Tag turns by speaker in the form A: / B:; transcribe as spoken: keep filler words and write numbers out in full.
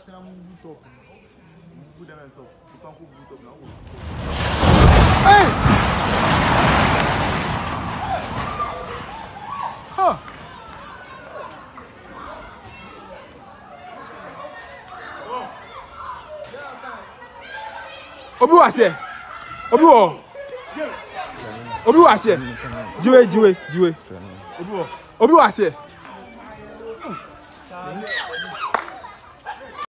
A: Hey! Huh. Obi was here. Obi was. Obi was here. Jiwe, Jiwe, Jiwe. Obi was here.